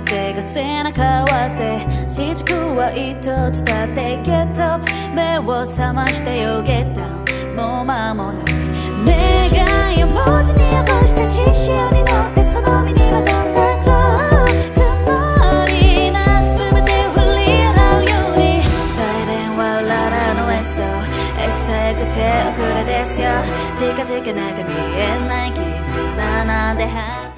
風が背中割って新宿は一つ立ってゲット目を覚ましてよゲットもう間もなく願いを文字に起こして地潮に乗ってその身にまとったグロー曇りなく全てを振り払うようにサイレンはうららの演奏エセく手遅れですよ近々なんか見えない絆なんて